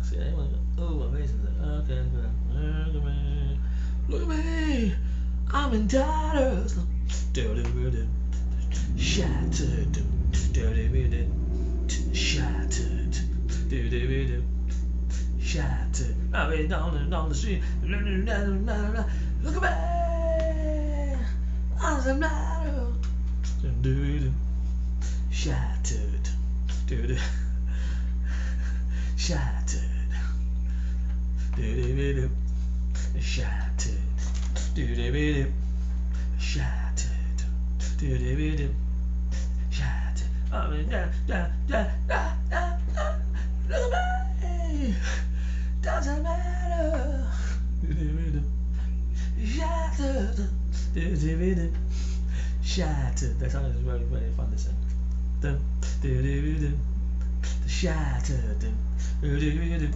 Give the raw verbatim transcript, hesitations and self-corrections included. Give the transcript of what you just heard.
See, anyone go, oh, my face is like, okay, look at me, look at me, I'm in tatters. Shattered, shattered, shattered. I've been down and down the street. Look at me, I'm in tatters. Shattered, shattered, shattered, shattered, shattered. I mean, da, da, da, da, da, da. Look at me, doesn't matter. Shattered, shattered. That song is really, really fun to sing. Shattered.